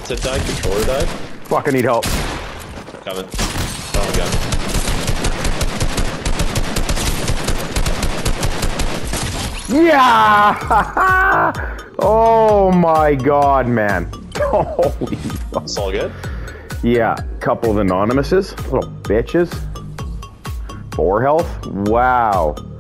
Headset died, controller died. Fuck, I need help. Coming. Oh my god. Yeah! Oh my god, man. Holy fuck. It's all good? Yeah, couple of anonymouses, little bitches. 4 health? Wow.